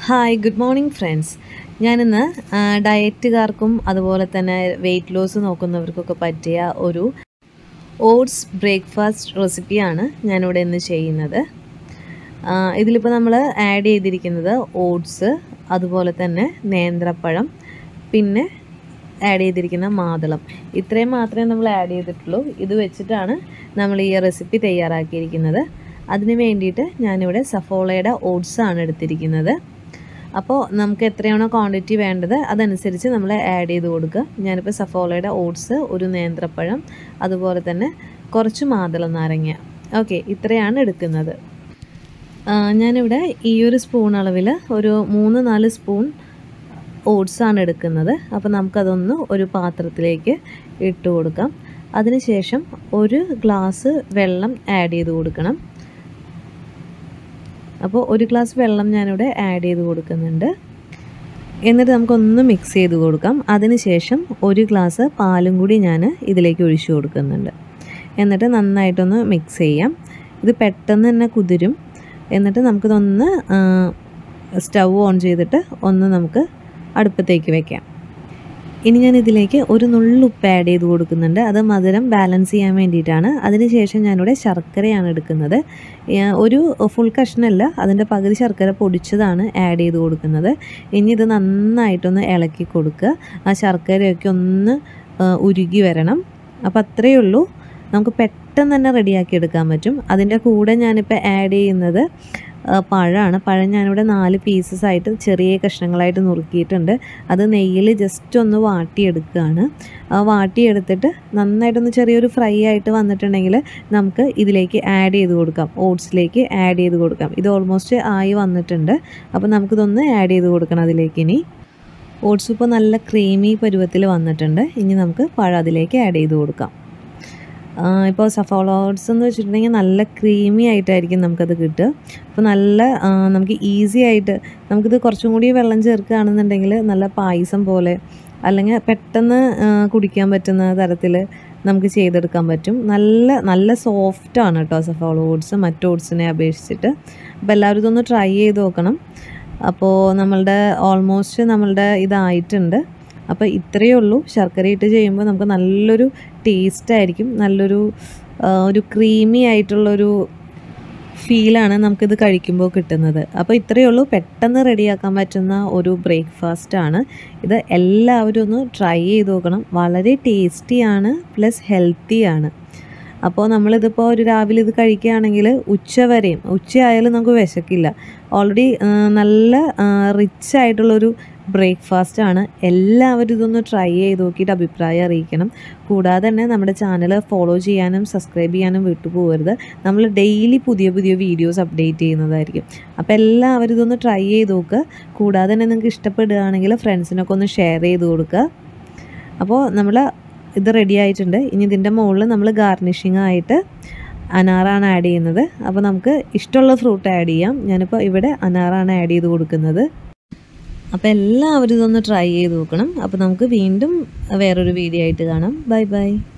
Hi good morning friends. ഞാനിന്ന് ഡയറ്റുകാർക്കും അതുപോലെ തന്നെ വെയ്റ്റ് ലോസ് നോക്കുന്നവർക്കൊക്കെ പറ്റിയ ഒരു ഓട്സ് ബ്രേക്ക്ഫാസ്റ്റ് റെസിപ്പിയാണ് ഞാനിവിടെ ഇന്ന് ചെയ്യുന്നത്. ഇതിലിപ്പോൾ നമ്മൾ ആഡ് ചെയ്തിരിക്കുന്നത് ഓട്സ്, അതുപോലെ തന്നെ നേന്ത്രപ്പഴം, പിന്നെ ആഡ് ചെയ്തിരിക്കുന്ന മാതളം. ഇത്രയും മാത്രമേ നമ്മൾ ആഡ് ചെയ്തിട്ടുള്ളൂ. ഇത് വെച്ചിട്ടാണ് നമ്മൾ ഈ റെസിപ്പി തയ്യാറാക്കിയിരിക്കുന്നത്. അതിന് വേണ്ടിയിട്ട് ഞാനിവിടെ സഫോളയുടെ ഓട്സാണ് എടുത്തിരിക്കുന്നത്. അപ്പോൾ നമുക്ക് എത്രയാണോ ക്വാണ്ടിറ്റി വേണ്ടത് അതനുസരിച്ച് നമ്മൾ ആഡ് ചെയ്ത് കൊടുക്കുക. ഞാനിപ്പോൾ സഫോളയുടെ ഓട്സ്, ഒരു നേന്ത്രപ്പഴം, അതുപോലെ തന്നെ കുറച്ച് മാതളം നാരങ്ങ, ഓക്കെ, ഇത്രയാണ് എടുക്കുന്നത്. ഞാനിവിടെ ഈ ഒരു സ്പൂൺ അളവിൽ ഒരു 3-4 സ്പൂൺ ഓട്സാണ് എടുക്കുന്നത്. അപ്പോൾ നമുക്കതൊന്ന് ഒരു പാത്രത്തിലേക്ക് ഇട്ട് കൊടുക്കാം. അതിനുശേഷം ഒരു ഗ്ലാസ് വെള്ളം ആഡ് ചെയ്ത് കൊടുക്കണം. അപ്പോൾ ഒരു ഗ്ലാസ് വെള്ളം ഞാനിവിടെ ആഡ് ചെയ്ത് കൊടുക്കുന്നുണ്ട്. എന്നിട്ട് നമുക്കൊന്ന് മിക്സ് ചെയ്ത് കൊടുക്കാം. അതിനുശേഷം ഒരു ഗ്ലാസ് പാലും കൂടി ഞാൻ ഇതിലേക്ക് ഒഴിച്ചു കൊടുക്കുന്നുണ്ട്. എന്നിട്ട് നന്നായിട്ടൊന്ന് മിക്സ് ചെയ്യാം. ഇത് പെട്ടെന്ന് തന്നെ കുതിരും. എന്നിട്ട് നമുക്കിതൊന്ന് സ്റ്റൗ ഓൺ ചെയ്തിട്ട് ഒന്ന് നമുക്ക് അടുപ്പത്തേക്ക് വെക്കാം. ഇനി ഞാൻ ഇതിലേക്ക് ഒരു നുള്ളുപ്പ് ആഡ് ചെയ്ത് കൊടുക്കുന്നുണ്ട്. അത് മധുരം ബാലൻസ് ചെയ്യാൻ വേണ്ടിയിട്ടാണ്. അതിനുശേഷം ഞാനിവിടെ ശർക്കരയാണ് എടുക്കുന്നത്. ഒരു ഫുൾ കഷ്ണമല്ല, അതിൻ്റെ പകുതി ശർക്കര പൊടിച്ചതാണ് ആഡ് ചെയ്ത് കൊടുക്കുന്നത്. ഇനി ഇത് നന്നായിട്ടൊന്ന് ഇളക്കി കൊടുക്കുക. ആ ശർക്കരയൊക്കെ ഒന്ന് ഉരുകി വരണം. അപ്പോൾ അത്രയേ ഉള്ളൂ. നമുക്ക് പെട്ടെന്ന് തന്നെ റെഡിയാക്കി എടുക്കാൻ പറ്റും. അതിൻ്റെ കൂടെ ഞാനിപ്പോൾ ആഡ് ചെയ്യുന്നത് പഴമാണ്. പഴം ഞാനിവിടെ 4 പീസസ് ആയിട്ട് ചെറിയ കഷ്ണങ്ങളായിട്ട് നുറുക്കിയിട്ടുണ്ട്. അത് നെയ്യിൽ ജസ്റ്റ് ഒന്ന് വാട്ടിയെടുക്കുകയാണ്. വാട്ടിയെടുത്തിട്ട് നന്നായിട്ടൊന്ന് ചെറിയൊരു ഫ്രൈ ആയിട്ട് വന്നിട്ടുണ്ടെങ്കിൽ നമുക്ക് ഇതിലേക്ക് ആഡ് ചെയ്ത് കൊടുക്കാം. ഓട്സിലേക്ക് ആഡ് ചെയ്ത് കൊടുക്കാം. ഇത് ഓൾമോസ്റ്റ് ആയി വന്നിട്ടുണ്ട്. അപ്പോൾ നമുക്കിതൊന്ന് ആഡ് ചെയ്ത് കൊടുക്കണം അതിലേക്ക്. ഇനി ഓട്സ് ഇപ്പോൾ നല്ല ക്രീമി പരുവത്തിൽ വന്നിട്ടുണ്ട്. ഇനി നമുക്ക് പഴം അതിലേക്ക് ആഡ് ചെയ്ത് കൊടുക്കാം. ഇപ്പോൾ സഫോള ഓട്സ് എന്ന് വെച്ചിട്ടുണ്ടെങ്കിൽ നല്ല ക്രീമി ആയിട്ടായിരിക്കും നമുക്കത് കിട്ടുക. അപ്പോൾ നല്ല നമുക്ക് ഈസി ആയിട്ട് നമുക്കിത് കുറച്ചും കൂടി വെള്ളം ചേർക്കുകയാണെന്നുണ്ടെങ്കിൽ നല്ല പായസം പോലെ, അല്ലെങ്കിൽ പെട്ടെന്ന് കുടിക്കാൻ പറ്റുന്ന തരത്തിൽ നമുക്ക് ചെയ്തെടുക്കാൻ പറ്റും. നല്ല സോഫ്റ്റാണ് കേട്ടോ സഫോള ഓട്സ് മറ്റ് ഓട്സിനെ അപേക്ഷിച്ചിട്ട്. അപ്പോൾ എല്ലാവരും ഇതൊന്ന് ട്രൈ ചെയ്ത് നോക്കണം. അപ്പോൾ നമ്മളുടെ ഇതായിട്ടുണ്ട്. അപ്പോൾ ഇത്രയേ ഉള്ളൂ. ശർക്കര ഇട്ട് ചെയ്യുമ്പോൾ നമുക്ക് നല്ലൊരു ടേസ്റ്റായിരിക്കും. ഒരു ക്രീമി ആയിട്ടുള്ളൊരു ഫീലാണ് നമുക്കിത് കഴിക്കുമ്പോൾ കിട്ടുന്നത്. അപ്പോൾ ഇത്രയേ ഉള്ളൂ. പെട്ടെന്ന് റെഡിയാക്കാൻ പറ്റുന്ന ഒരു ബ്രേക്ക്ഫാസ്റ്റാണ് ഇത്. എല്ലാവരും ഒന്ന് ട്രൈ ചെയ്ത് നോക്കണം. വളരെ ടേസ്റ്റിയാണ്, പ്ലസ് ഹെൽത്തിയാണ്. അപ്പോൾ നമ്മളിതിപ്പോൾ രാവിലെ ഇത് കഴിക്കുകയാണെങ്കിൽ ഉച്ചയായാലും നമുക്ക് വിശക്കില്ല. ഓൾറെഡി നല്ല റിച്ച് ആയിട്ടുള്ളൊരു ബ്രേക്ക്ഫാസ്റ്റാണ്. എല്ലാവരും ഇതൊന്ന് ട്രൈ ചെയ്ത് നോക്കിയിട്ട് അഭിപ്രായം അറിയിക്കണം. കൂടാതെ തന്നെ നമ്മുടെ ചാനൽ ഫോളോ ചെയ്യാനും സബ്സ്ക്രൈബ് ചെയ്യാനും വിട്ടുപോകരുത്. നമ്മൾ ഡെയിലി പുതിയ വീഡിയോസ് അപ്ഡേറ്റ് ചെയ്യുന്നതായിരിക്കും. അപ്പോൾ എല്ലാവരും ഇതൊന്ന് ട്രൈ ചെയ്ത് നോക്കുക. കൂടാതെ തന്നെ നിങ്ങൾക്ക് ഇഷ്ടപ്പെടുകയാണെങ്കിൽ ഫ്രണ്ട്സിനൊക്കെ ഒന്ന് ഷെയർ ചെയ്ത് കൊടുക്കുക. അപ്പോൾ ഇത് റെഡി ആയിട്ടുണ്ട്. ഇനി ഇതിൻ്റെ മുകളിൽ നമ്മൾ ഗാർണിഷിംഗ് ആയിട്ട് അനാറാണ് ആഡ് ചെയ്യുന്നത്. അപ്പോൾ നമുക്ക് ഇഷ്ടമുള്ള ഫ്രൂട്ട് ആഡ് ചെയ്യാം. ഞാനിപ്പോൾ ഇവിടെ അനാറാണ് ആഡ് ചെയ്ത് കൊടുക്കുന്നത്. അപ്പോൾ എല്ലാവരും ഇതൊന്ന് ട്രൈ ചെയ്ത് നോക്കണം. അപ്പോൾ നമുക്ക് വീണ്ടും വേറൊരു വീഡിയോ ആയിട്ട് കാണാം. Bye by.